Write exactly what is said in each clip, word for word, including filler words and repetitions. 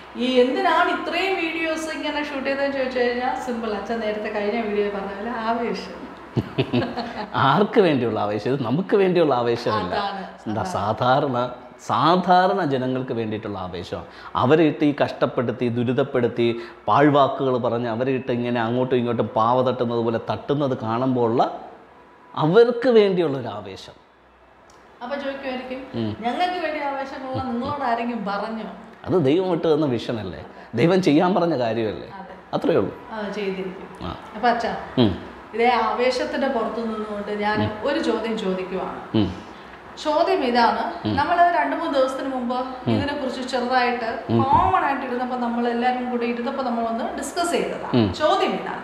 ഈ എന്തിനാണ് ഇത്രയും വീഡിയോസ് ഇങ്ങനെ ഷൂട്ട് ചെയ്തതെന്ന് ചോദിച്ചു കഴിഞ്ഞാൽ സിമ്പിൾ. അച്ഛൻ നേരത്തെ കഴിഞ്ഞ വീഡിയോ പറഞ്ഞ പോലെ ആവേശം. ആർക്ക് വേണ്ടിയുള്ള ആവേശം? ഇത് നമുക്ക് വേണ്ടിയുള്ള ആവേശമല്ല. എന്താ സാധാരണ സാധാരണ ജനങ്ങൾക്ക് വേണ്ടിയിട്ടുള്ള ആവേശമാണ്. അവരെ ഇട്ട് ഈ കഷ്ടപ്പെടുത്തി ദുരിതപ്പെടുത്തി പാഴ്വാക്കുകൾ പറഞ്ഞ് അവരെ ഇട്ട് ഇങ്ങനെ അങ്ങോട്ടും ഇങ്ങോട്ടും പാവ തട്ടുന്നത് പോലെ തട്ടുന്നത് കാണുമ്പോഴുള്ള അവർക്ക് വേണ്ടിയുള്ളൊരു ആവേശം. അപ്പൊ ചോദിക്കുമായിരിക്കും, ഞങ്ങൾക്ക് വേണ്ടി ആവേശമുള്ള നിങ്ങളോട് ആരെങ്കിലും പറഞ്ഞോ? അത് ദൈവം ഇട്ട് തന്ന വിഷനല്ലേ, ദൈവം ചെയ്യാൻ പറഞ്ഞ കാര്യമല്ലേ, അത്രയേ ഉള്ളൂ. ചെയ്തിരിക്കും. അപ്പൊ അച്ഛാ, ഇതേ ആവേശത്തിന്റെ പുറത്തു നിന്നുകൊണ്ട് ഞാൻ ഒരു ചോദ്യം ചോദിക്കുവാണ്. ചോദ്യം ഇതാണ്. നമ്മൾ രണ്ടു മൂന്ന് ദിവസത്തിന് മുമ്പ് ഇതിനെ കുറിച്ച് ചെറുതായിട്ട് കോമൺ ആയിട്ട് ഇരുന്നപ്പോ നമ്മൾ എല്ലാരും കൂടി ഇരുന്നപ്പോ നമ്മൾ ഒന്ന് ഡിസ്കസ് ചെയ്തതാണ്. ചോദ്യം ഇതാണ്,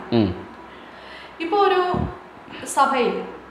ഇപ്പൊ ഒരു സഭയിൽ,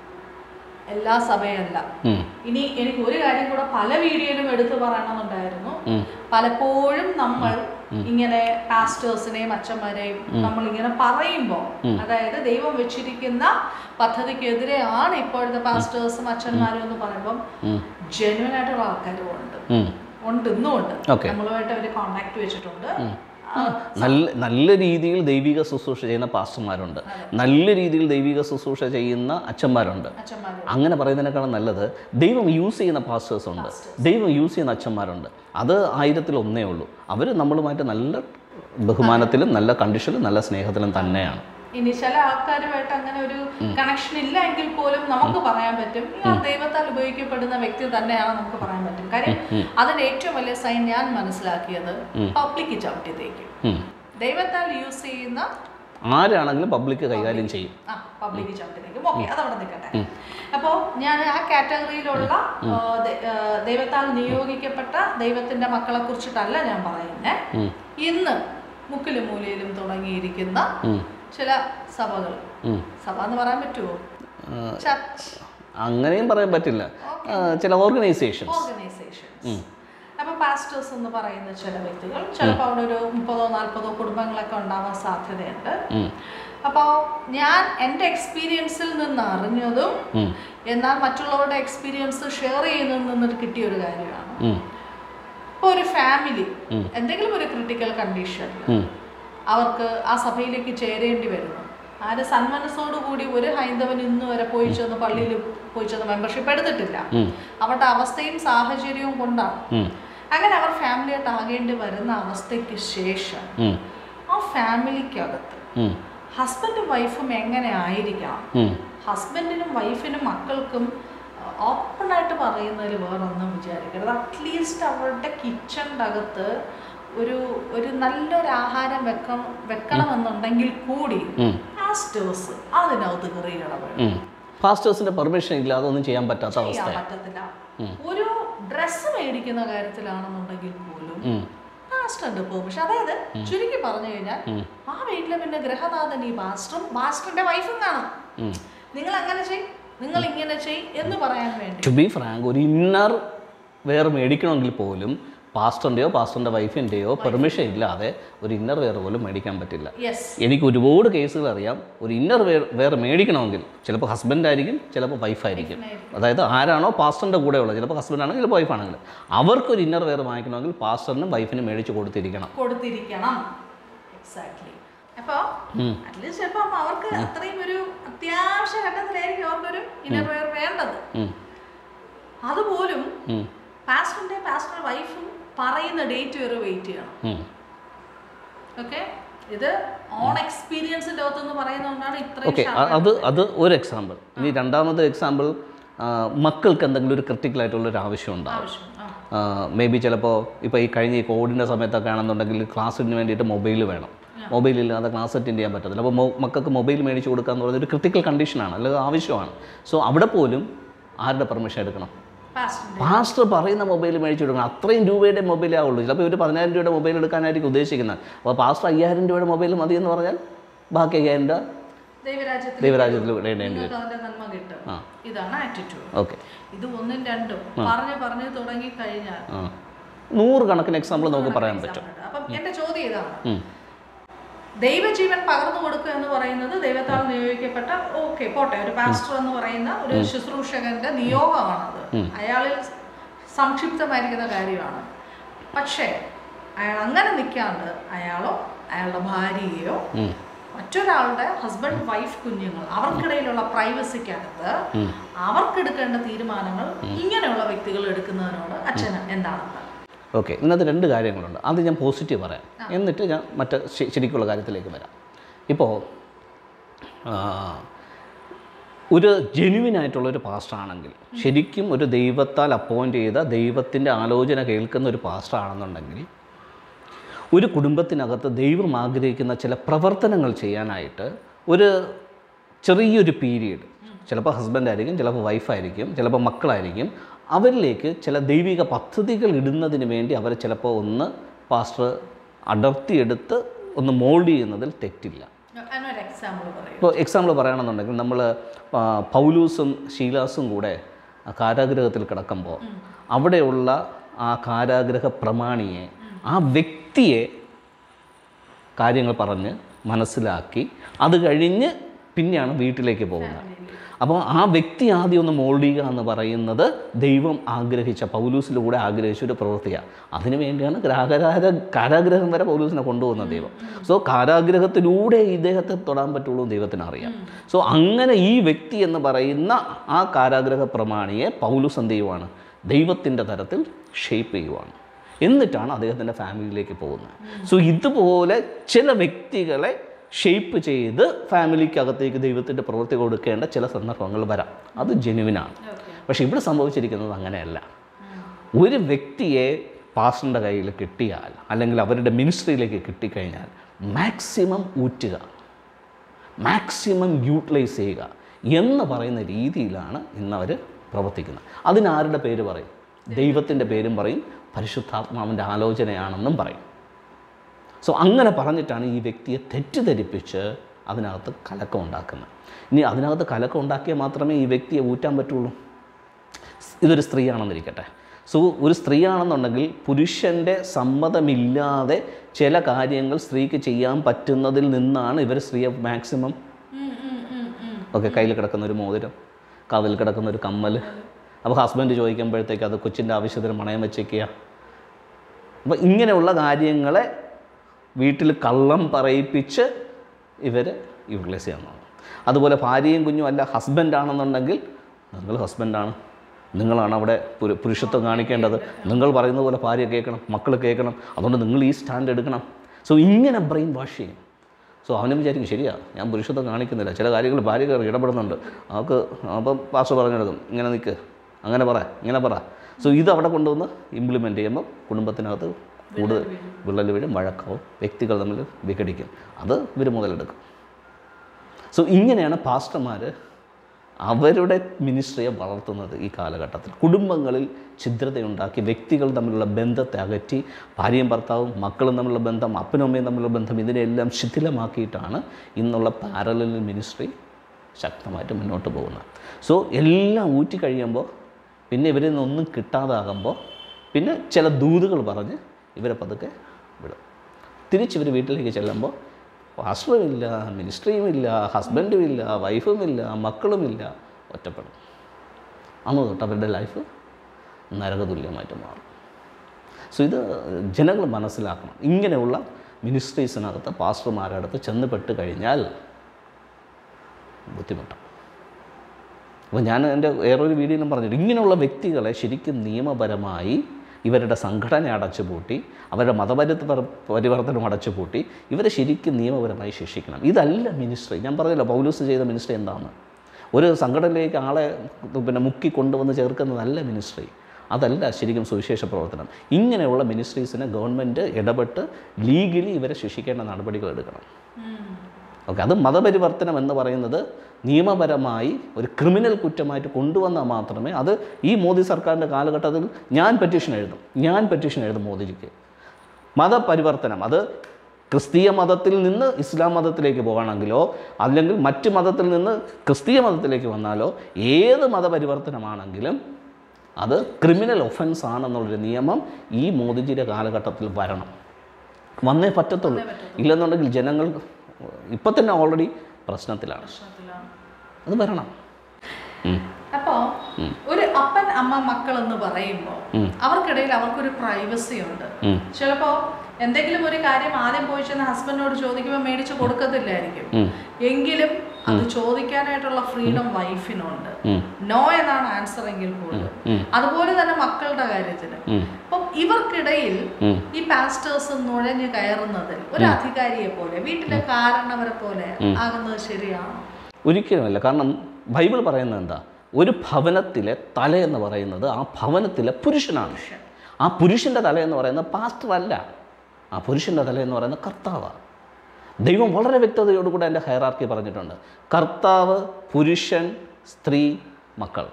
എല്ലാ സഭയല്ല, ഇനി എനിക്ക് ഒരു കാര്യം കൂടെ പല വീഡിയോയിലും എടുത്തു പറയണമെന്നുണ്ടായിരുന്നു. പലപ്പോഴും നമ്മൾ ഇങ്ങനെ പാസ്റ്റേഴ്സിനെയും അച്ഛന്മാരെയും നമ്മൾ ഇങ്ങനെ പറയുമ്പോൾ, അതായത് ദൈവം വെച്ചിരിക്കുന്ന പദ്ധതിക്കെതിരെയാണ് ഇപ്പോഴത്തെ പാസ്റ്റേഴ്സും അച്ഛന്മാരും എന്ന് പറയുമ്പോൾ ജെന്യുവൻ ആയിട്ടുള്ള ആൾക്കാരും ഉണ്ട് ഉണ്ട് ഇന്നും ഉണ്ട്. നമ്മളുമായിട്ട് അവര് കോണ്ടാക്ട് വെച്ചിട്ടുണ്ട്. നല്ല നല്ല രീതിയിൽ ദൈവിക ശുശ്രൂഷ ചെയ്യുന്ന പാസ്റ്റർമാരുണ്ട്, നല്ല രീതിയിൽ ദൈവിക ശുശ്രൂഷ ചെയ്യുന്ന അച്ഛന്മാരുണ്ട്. അങ്ങനെ പറയുന്നതിനേക്കാളും നല്ലത് ദൈവം യൂസ് ചെയ്യുന്ന പാസ്റ്റേഴ്സ് ഉണ്ട്, ദൈവം യൂസ് ചെയ്യുന്ന അച്ഛന്മാരുണ്ട്. അത് ആയിരത്തിൽ ഒന്നേ ഉള്ളൂ. അവർ നമ്മളുമായിട്ട് നല്ല ബഹുമാനത്തിലും നല്ല കണ്ടീഷനിലും നല്ല സ്നേഹത്തിലും തന്നെയാണ്. ഇനി ചില ആൾക്കാരുമായിട്ട് അങ്ങനെ ഒരു കണക്ഷൻ ഇല്ല എങ്കിൽ പോലും നമുക്ക് പറയാൻ പറ്റും ഈ ദൈവത്താൽ ഉപയോഗിക്കപ്പെടുന്ന വ്യക്തി തന്നെയാണ് നമുക്ക് പറയാൻ പറ്റും. കാര്യം അതിന്റെ ഏറ്റവും വലിയ സൈൻ ഞാൻ മനസ്സിലാക്കിയത് പബ്ലിക് ചവിട്ടിത്തേക്കും. ദൈവത്താൽ യൂസ് ചെയ്യുന്ന ആരാണെങ്കിലും പബ്ലിക് കൈകാര്യം ചെയ്യും. ആ പബ്ലിക് ചവിട്ടിത്തേക്കും. ഓക്കെ, അതവിടെ നിൽക്കട്ടെ. അപ്പോ ഞാൻ ആ കാറ്റഗറിയിലുള്ള ദൈവത്താൽ നിയോഗിക്കപ്പെട്ട ദൈവത്തിന്റെ മക്കളെ കുറിച്ചിട്ടല്ല ഞാൻ പറയുന്നത്. ഇന്ന് മുക്കിലും മൂലയിലും തുടങ്ങിയിരിക്കുന്ന ചില സഭകൾ, സഭ എന്ന് പറയാൻ പറ്റുമോ? അങ്ങനെയും പറയാൻ പറ്റില്ല. ചില ഓർഗനൈസേഷൻസ് ഓർഗനൈസേഷൻസ് അപ്പൊ പാസ്റ്റേഴ്സ് എന്ന് പറയുന്ന ചില വ്യക്തികൾ, ചിലപ്പോൾ അവിടെ ഒരു മുപ്പതോ നാൽപ്പതോ കുടുംബങ്ങളൊക്കെ ഉണ്ടാവാൻ സാധ്യതയുണ്ട്. അപ്പോൾ ഞാൻ എൻ്റെ എക്സ്പീരിയൻസിൽ നിന്ന് അറിഞ്ഞതും എന്നാൽ മറ്റുള്ളവരുടെ എക്സ്പീരിയൻസ് ഷെയർ ചെയ്യുന്നതിൽ നിന്ന് കിട്ടിയൊരു കാര്യമാണ്. ഇപ്പോൾ ഒരു ഫാമിലി എന്തെങ്കിലും ഒരു ക്രിട്ടിക്കൽ കണ്ടീഷനിൽ അവർക്ക് ആ സഭയിലേക്ക് ചേരേണ്ടി വരുന്നു. ആര് സന്മനസ്സോടുകൂടി ഒരു ഹൈന്ദവൻ ഇന്ന് വരെ പോയി ചെന്ന് പള്ളിയിൽ പോയി ചെന്ന് മെമ്പർഷിപ്പ് എടുത്തിട്ടില്ല. അവരുടെ അവസ്ഥയും സാഹചര്യവും കൊണ്ടാണ്. അങ്ങനെ അവർ ഫാമിലിയായിട്ട് ആകേണ്ടി വരുന്ന അവസ്ഥയ്ക്ക് ശേഷം ആ ഫാമിലിക്കകത്ത് ഹസ്ബൻഡും വൈഫും എങ്ങനെ ആയിരിക്കണം, ഹസ്ബൻഡിനും വൈഫിനും മക്കൾക്കും ഓപ്പണായിട്ട് പറയുന്നതിൽ വേറൊന്നും വിചാരിക്കരുത്. അറ്റ്ലീസ്റ്റ് അവരുടെ കിച്ചണിൻ്റെ അകത്ത് ഒരു ഒരു നല്ലൊരു ആഹാരം വെക്കണം വെക്കണമെന്നുണ്ടെങ്കിൽ കൂടി പാസ്റ്റേഴ്സ് അതിനകത്ത് കയറി ഇടപെടും. പാസ്റ്റേഴ്സിന്റെ പെർമിഷൻ ഇല്ലാതെ ഒന്നും ചെയ്യാൻ പറ്റാത്ത അവസ്ഥ പറ്റത്തില്ല. ഒരു ഡ്രസ്സ് മേടിക്കുന്ന കാര്യത്തിലാണെന്നുണ്ടെങ്കിൽ പോലും പാസ്റ്ററിന്റെ പെർമിഷൻ. അതായത് ചുരുക്കി പറഞ്ഞു കഴിഞ്ഞാൽ ആ വീട്ടിലെ പിന്നെ ഗൃഹനാഥൻ ഈ പാസ്റ്ററും പാസ്റ്ററിന്റെ വൈഫും കാണും. നിങ്ങൾ അങ്ങനെ ചെയ്, നിങ്ങൾ ഇങ്ങനെ ചെയ് എന്ന് പറയാൻ വേണ്ടി. ടു ബി ഫ്രാങ്ക്, ഒരു ഇന്നർ വെയർ മേടിക്കണമെങ്കിൽ പോലും പാസ്റ്ററിൻ്റെയോ പാസ്റ്ററിൻ്റെ വൈഫിൻ്റെയോ പെർമിഷൻ ഇല്ലാതെ ഒരു ഇന്നർ വെയർ പോലും മേടിക്കാൻ പറ്റില്ല. എനിക്ക് ഒരുപാട് കേസുകൾ അറിയാം. ഒരു ഇന്നർ വെയർ വെയർ മേടിക്കണമെങ്കിൽ ചിലപ്പോൾ ഹസ്ബൻഡ് ആയിരിക്കും, ചിലപ്പോൾ വൈഫായിരിക്കും. അതായത് ആരാണോ പാസ്റ്ററിൻ്റെ കൂടെ ഉള്ളത്, ചിലപ്പോൾ ഹസ്ബൻഡ് ആണെങ്കിൽ ചിലപ്പോൾ വൈഫാണെങ്കിൽ, അവർക്കൊരു ഇന്നർ വെയർ വാങ്ങിക്കണമെങ്കിൽ പാസ്റ്ററിനും വൈഫിനും മേടിച്ച് കൊടുത്തിരിക്കണം കൊടുത്തിരിക്കണം എക്സാക്ട്ലി. അപ്പോൾ അറ്റ്ലീസ്റ്റ് ചിലപ്പോൾ അവർക്ക് അത്രയും ഒരു അത്യാവശ്യ ഘട്ടത്തിലായിരിക്കും അവർക്കൊരു ഇന്നർ വെയർ വേണ്ടത്. അതുപോലും പാസ്റ്ററിന്റെ പാസ്റ്റർ വൈഫും പറയുന്ന ഡേറ്റ് വരെ വെയിറ്റ് ചെയ്യണം. ഓക്കെ, ഇത് ഓൺ എക്സ്പീരിയൻസിൻ്റെ അകത്തെന്ന് പറയുന്നതുകൊണ്ടാണ് ഇത്രയും. അത് അത് ഒരു എക്സാമ്പിൾ. ഇനി രണ്ടാമത്തെ എക്സാമ്പിൾ, മക്കൾക്ക് എന്തെങ്കിലും ഒരു ക്രിട്ടിക്കൽ ആയിട്ടുള്ളൊരു ആവശ്യം ഉണ്ടാവും. മേ ബി ചിലപ്പോൾ ഇപ്പോൾ ഈ കഴിഞ്ഞ ഈ കോവിഡിൻ്റെ സമയത്തൊക്കെ ആണെന്നുണ്ടെങ്കിൽ ക്ലാസ്സിന് വേണ്ടിയിട്ട് മൊബൈൽ വേണം. മൊബൈലില്ലാതെ ക്ലാസ് അറ്റൻഡ് ചെയ്യാൻ പറ്റത്തില്ല. അപ്പോൾ മക്കൾക്ക് മൊബൈൽ മേടിച്ച് കൊടുക്കുക എന്ന് പറയുന്നത് ഒരു ക്രിട്ടിക്കൽ കണ്ടീഷനാണ്, അല്ലെങ്കിൽ ആവശ്യമാണ്. സോ അവിടെ പോലും ആരുടെ പെർമിഷൻ എടുക്കണം? പാസ്റ്റർ പറയുന്ന മൊബൈൽ മേടിച്ചു കൊടുക്കണം. അത്രയും രൂപയുടെ മൊബൈലേ ആവുള്ളൂ. ചിലപ്പോൾ ഇവർ പതിനായിരം രൂപയുടെ മൊബൈൽ എടുക്കാനായിരിക്കും ഉദ്ദേശിക്കുന്നത്. അപ്പോൾ പാസ്റ്റർ അയ്യായിരം രൂപയുടെ മൊബൈൽ മതി എന്ന് പറഞ്ഞാൽ ബാക്കി അയ്യായിരം രൂപ ദൈവരാജ്യത്തിൽ ഇടേണ്ടി വരും. ഇതാണ് ആറ്റിറ്റ്യൂഡ്. ഓക്കെ, ഇത് ഒന്നും രണ്ടും പറഞ്ഞു പറഞ്ഞു തുടങ്ങി കഴിഞ്ഞാൽ നൂറ് കണക്കിന് എക്സാമ്പിൾ നമുക്ക് പറയാൻ പറ്റും. അപ്പം എന്റെ ചോദ്യം ഇതാണ്, ദൈവജീവൻ പകർന്നു കൊടുക്കുക എന്ന് പറയുന്നത് ദൈവത്താൽ നിയോഗിക്കപ്പെട്ട, ഓക്കെ പോട്ടെ, ഒരു പാസ്റ്റർ എന്ന് പറയുന്ന ഒരു ശുശ്രൂഷകന്റെ നിയോഗമാണത്. അയാളിൽ സംക്ഷിപ്തമായിരിക്കുന്ന കാര്യമാണ്. പക്ഷേ അയാൾ അങ്ങനെ നിൽക്കാണ്ട് അയാളോ അയാളുടെ ഭാര്യയോ മറ്റൊരാളുടെ ഹസ്ബൻഡ് വൈഫ് കുഞ്ഞുങ്ങൾ അവർക്കിടയിലുള്ള പ്രൈവസിക്കകത്ത് അവർക്കെടുക്കേണ്ട തീരുമാനങ്ങൾ ഇങ്ങനെയുള്ള വ്യക്തികൾ എടുക്കുന്നതിനോട് അച്ഛന് എന്താണ്? ഓക്കെ, ഇന്നത്തെ രണ്ട് കാര്യങ്ങളുണ്ട്. അത് ഞാൻ പോസിറ്റീവ് പറയാം, എന്നിട്ട് ഞാൻ മറ്റ് ശരിക്കുള്ള കാര്യത്തിലേക്ക് വരാം. ഇപ്പോൾ ഒരു ജെന്യുവിനായിട്ടുള്ളൊരു പാസ്റ്റർ ആണെങ്കിൽ, ശരിക്കും ഒരു ദൈവത്താൽ അപ്പോയിൻ്റ് ചെയ്ത ദൈവത്തിൻ്റെ ആലോചന കേൾക്കുന്ന ഒരു പാസ്റ്റർ ആണെന്നുണ്ടെങ്കിൽ, ഒരു കുടുംബത്തിനകത്ത് ദൈവം ആഗ്രഹിക്കുന്ന ചില പ്രവർത്തനങ്ങൾ ചെയ്യാനായിട്ട് ഒരു ചെറിയൊരു പീരീഡ്, ചിലപ്പോൾ ഹസ്ബൻഡായിരിക്കും, ചിലപ്പോൾ വൈഫായിരിക്കും, ചിലപ്പോൾ മക്കളായിരിക്കും, അവരിലേക്ക് ചില ദൈവിക പദ്ധതികൾ ഇടുന്നതിന് വേണ്ടി അവരെ ചിലപ്പോൾ ഒന്ന് പാസ്റ്റർ അടർത്തിയെടുത്ത് ഒന്ന് മോൾഡ് ചെയ്യുന്നതിൽ തെറ്റില്ല. ഇപ്പോൾ എക്സാമ്പിൾ പറയുകയാണെന്നുണ്ടെങ്കിൽ, നമ്മൾ പൗലൂസും ശീലാസും കൂടെ കാരാഗ്രഹത്തിൽ കിടക്കുമ്പോൾ അവിടെയുള്ള ആ കാരാഗ്രഹ പ്രമാണിയെ, ആ വ്യക്തിയെ കാര്യങ്ങൾ പറഞ്ഞ് മനസ്സിലാക്കി അത് കഴിഞ്ഞ് പിന്നെയാണ് വീട്ടിലേക്ക് പോകുന്നത്. അപ്പോൾ ആ വ്യക്തി ആദ്യം ഒന്ന് മോൾഡ് ചെയ്യുക എന്ന് പറയുന്നത് ദൈവം ആഗ്രഹിച്ച, പൗലൂസിലൂടെ ആഗ്രഹിച്ച ഒരു പ്രവൃത്തിയാണ്. അതിനു വേണ്ടിയാണ് കാരാഗ്രഹ കാരാഗ്രഹം വരെ പൗലൂസിനെ കൊണ്ടുപോകുന്ന ദൈവം. സോ കാരാഗ്രഹത്തിലൂടെ ഇദ്ദേഹത്തെ തൊടാൻ പറ്റുള്ളൂ ദൈവത്തിന് അറിയാം. സോ അങ്ങനെ ഈ വ്യക്തി എന്ന് പറയുന്ന ആ കാരാഗ്രഹ പ്രമാണിയെ പൗലൂസ് എന്ത് ചെയ്യുവാണ്? ദൈവത്തിൻ്റെ തരത്തിൽ ഷേപ്പ് ചെയ്യുവാണ്. എന്നിട്ടാണ് അദ്ദേഹത്തിൻ്റെ ഫാമിലിയിലേക്ക് പോകുന്നത്. സോ ഇതുപോലെ ചില വ്യക്തികളെ ഷേപ്പ് ചെയ്ത് ഫാമിലിക്കകത്തേക്ക് ദൈവത്തിൻ്റെ പ്രവൃത്തി കൊടുക്കേണ്ട ചില സന്ദർഭങ്ങൾ വരാം. അത് ജെന്യുവിനാണ്. പക്ഷേ ഇവിടെ സംഭവിച്ചിരിക്കുന്നത് അങ്ങനെയല്ല. ഒരു വ്യക്തിയെ പാസ്റ്ററിൻ്റെ കയ്യിൽ കിട്ടിയാൽ, അല്ലെങ്കിൽ അവരുടെ മിനിസ്ട്രിയിലേക്ക് കിട്ടിക്കഴിഞ്ഞാൽ മാക്സിമം ഊറ്റുക, മാക്സിമം യൂട്ടിലൈസ് ചെയ്യുക എന്ന് പറയുന്ന രീതിയിലാണ് ഇന്നവർ പ്രവർത്തിക്കുന്നത്. അതിനാരുടെ പേര് പറയും? ദൈവത്തിൻ്റെ പേരും പറയും, പരിശുദ്ധാത്മാവിൻ്റെ ആലോചനയാണെന്നും പറയും. സോ അങ്ങനെ പറഞ്ഞിട്ടാണ് ഈ വ്യക്തിയെ തെറ്റിദ്ധരിപ്പിച്ച് അതിനകത്ത് കലക്കം ഉണ്ടാക്കുന്നത്. ഇനി അതിനകത്ത് കലക്കം ഉണ്ടാക്കിയാൽ മാത്രമേ ഈ വ്യക്തിയെ ഊറ്റാൻ പറ്റുള്ളൂ. ഇതൊരു സ്ത്രീയാണെന്നിരിക്കട്ടെ. സോ ഒരു സ്ത്രീയാണെന്നുണ്ടെങ്കിൽ പുരുഷൻ്റെ സമ്മതമില്ലാതെ ചില കാര്യങ്ങൾ സ്ത്രീക്ക് ചെയ്യാൻ പറ്റുന്നതിൽ നിന്നാണ് ഇവർ സ്ത്രീയെ മാക്സിമം, ഓക്കെ, കയ്യിൽ കിടക്കുന്ന ഒരു മോതിരം, കാതിൽ കിടക്കുന്ന ഒരു കമ്മൽ, അപ്പോൾ ഹസ്ബൻഡ് ചോദിക്കുമ്പോഴത്തേക്ക് അത് കൊച്ചിൻ്റെ ആവശ്യത്തിന് മണയം വെച്ചേക്കുക. അപ്പോൾ ഇങ്ങനെയുള്ള കാര്യങ്ങളെ വീട്ടിൽ കള്ളം പറയിപ്പിച്ച് ഇവർ യൂട്ടിലൈസ് ചെയ്യുന്നതാണ്. അതുപോലെ ഭാര്യയും കുഞ്ഞും അല്ല, ഹസ്ബൻഡാണെന്നുണ്ടെങ്കിൽ നിങ്ങൾ ഹസ്ബൻഡാണ്, നിങ്ങളാണ് അവിടെ പുരുഷത്വം കാണിക്കേണ്ടത്, നിങ്ങൾ പറയുന്ന പോലെ ഭാര്യ കേൾക്കണം, മക്കൾ കേൾക്കണം, അതുകൊണ്ട് നിങ്ങൾ ഈ സ്റ്റാൻഡ് എടുക്കണം. സോ ഇങ്ങനെ ബ്രെയിൻ വാഷ് ചെയ്യും. സോ അവനും വിചാരിക്കും ശരിയാണ്, ഞാൻ പുരുഷത്വം കാണിക്കുന്നില്ല, ചില കാര്യങ്ങൾ ഭാര്യ കയറി ഇടപെടുന്നുണ്ട്, അവർക്ക് അപ്പം പാസ്റ്റർ പറഞ്ഞെടുക്കും, ഇങ്ങനെ നിൽക്ക്, അങ്ങനെ പറ, ഇങ്ങനെ പറ. സോ ഇത് അവിടെ കൊണ്ടുവന്ന് ഇംപ്ലിമെൻറ്റ് ചെയ്യുമ്പോൾ കുടുംബത്തിനകത്ത് കൂടുതൽ വിള്ളൽ വീഴും, വഴക്കാവും, വ്യക്തികൾ തമ്മിൽ വിഘടിക്കും, അത് ഇവർ മുതലെടുക്കും. സോ ഇങ്ങനെയാണ് പാസ്റ്റർമാർ അവരുടെ മിനിസ്ട്രിയെ വളർത്തുന്നത് ഈ കാലഘട്ടത്തിൽ. കുടുംബങ്ങളിൽ ഛിദ്രതയുണ്ടാക്കി വ്യക്തികൾ തമ്മിലുള്ള ബന്ധത്തെ അകറ്റി, ഭാര്യയും ഭർത്താവും മക്കളും തമ്മിലുള്ള ബന്ധം, അപ്പനും അമ്മയും തമ്മിലുള്ള ബന്ധം, ഇതിനെല്ലാം ശിഥിലമാക്കിയിട്ടാണ് ഇന്നുള്ള പാരലൽ മിനിസ്ട്രി ശക്തമായിട്ട് മുന്നോട്ട് പോകുന്നത്. സോ എല്ലാം ഊറ്റി കഴിയുമ്പോൾ പിന്നെ ഇവരിൽ നിന്നൊന്നും കിട്ടാതാകുമ്പോൾ പിന്നെ ചില ദൂതുകൾ പറഞ്ഞ് ഇവരെ പതുക്കെ വിടും. തിരിച്ചിവർ വീട്ടിലേക്ക് ചെല്ലുമ്പോൾ പാസ്റ്ററും ഇല്ല, മിനിസ്ട്രിയും ഇല്ല, ഹസ്ബൻഡും ഇല്ല, വൈഫും ഇല്ല, മക്കളുമില്ല, ഒറ്റപ്പെടും. അന്ന് തൊട്ട് അവരുടെ ലൈഫ് നരകതുല്യമായിട്ട് മാറും. സോ ഇത് ജനങ്ങൾ മനസ്സിലാക്കണം. ഇങ്ങനെയുള്ള മിനിസ്ട്രീസിനകത്ത് പാസ്റ്റർമാരുടെ അടുത്ത് ചെന്ന് പെട്ട് കഴിഞ്ഞാൽ ബുദ്ധിമുട്ടാണ്. അപ്പോൾ ഞാൻ എൻ്റെ വേറൊരു വീഡിയോയിലും പറഞ്ഞിട്ട്, ഇങ്ങനെയുള്ള വ്യക്തികളെ ശരിക്കും നിയമപരമായി ഇവരുടെ സംഘടന അടച്ചുപൂട്ടി, അവരുടെ മതപരിത പരിവർത്തനം അടച്ചുപൂട്ടി ഇവരെ ശരിക്കും നിയമപരമായി ശിക്ഷിക്കണം. ഇതല്ല മിനിസ്ട്രി. ഞാൻ പറഞ്ഞല്ലോ പൗലൂസ് ചെയ്ത മിനിസ്ട്രി എന്താണ്? ഒരു സംഘടനയിലേക്ക് ആളെ പിന്നെ മുക്കി കൊണ്ടുവന്ന് ചേർക്കുന്നതല്ല മിനിസ്ട്രി. അതല്ല ശരിക്കും സുവിശേഷ പ്രവർത്തനം. ഇങ്ങനെയുള്ള മിനിസ്ട്രീസിനെ ഗവൺമെൻറ് ഇടപെട്ട് ലീഗലി ഇവരെ ശിക്ഷിക്കേണ്ട നടപടികൾ എടുക്കണം. ഓക്കെ, അത് മതപരിവർത്തനം എന്ന് പറയുന്നത് നിയമപരമായി ഒരു ക്രിമിനൽ കുറ്റമായിട്ട് കൊണ്ടുവന്നാൽ മാത്രമേ അത് ഈ മോദി സർക്കാരിൻ്റെ കാലഘട്ടത്തിൽ ഞാൻ പെറ്റീഷൻ എഴുതും ഞാൻ പെറ്റീഷൻ എഴുതും മോദിജിക്ക്. മതപരിവർത്തനം അത് ക്രിസ്തീയ മതത്തിൽ നിന്ന് ഇസ്ലാം മതത്തിലേക്ക് പോകണമെങ്കിലോ അല്ലെങ്കിൽ മറ്റ് മതത്തിൽ നിന്ന് ക്രിസ്തീയ മതത്തിലേക്ക് വന്നാലോ ഏത് മതപരിവർത്തനമാണെങ്കിലും അത് ക്രിമിനൽ ഒഫൻസ് ആണെന്നുള്ളൊരു നിയമം ഈ മോദിജിയുടെ കാലഘട്ടത്തിൽ വരണം. വന്നേ പറ്റത്തുള്ളൂ. ഇല്ലെന്നുണ്ടെങ്കിൽ ജനങ്ങൾ ഇപ്പം തന്നെ ഓൾറെഡി പ്രശ്നത്തിലാണ്. അത് വരണം. അപ്പോ ഒരു അപ്പൻ അമ്മ മക്കൾ എന്ന് പറയുമ്പോൾ അവർക്കിടയിൽ അവർക്കൊരു പ്രൈവസി ഉണ്ട്. ചിലപ്പോ എന്തെങ്കിലും ഒരു കാര്യം ആദ്യം പോയി ചെന്ന് ഹസ്ബൻഡിനോട് ചോദിക്കുമ്പോൾ മേടിച്ച് കൊടുക്കത്തില്ലായിരിക്കും, എങ്കിലും അത് ചോദിക്കാനായിട്ടുള്ള ഫ്രീഡം വൈഫിനുണ്ട്. നോ എന്നാണ് ആൻസർ എങ്കിൽ പോലും. അതുപോലെ തന്നെ മക്കളുടെ കാര്യത്തിന് അപ്പം ഇവർക്കിടയിൽ ഈ പാസ്റ്റേഴ്സ് നുഴഞ്ഞു കയറുന്നതിൽ ഒരു അധികാരിയെ പോലെ വീട്ടിലെ കാരണവരെ പോലെ ആകുന്നത് ശരിയാണോ? ഒരിക്കലുമല്ല. കാരണം ബൈബിൾ പറയുന്നത് എന്താ? ഒരു ഭവനത്തിലെ തല എന്ന് പറയുന്നത് ആ ഭവനത്തിലെ പുരുഷനാണ്. ആ പുരുഷൻ്റെ തല എന്ന് പറയുന്നത് പാസ്റ്റർ അല്ല, ആ പുരുഷൻ്റെ തല എന്ന് പറയുന്നത് കർത്താവാണ്. ദൈവം വളരെ വ്യക്തതയോടുകൂടെ എൻ്റെ ഹയറാർക്കി പറഞ്ഞിട്ടുണ്ട്. കർത്താവ്, പുരുഷൻ, സ്ത്രീ, മക്കൾ,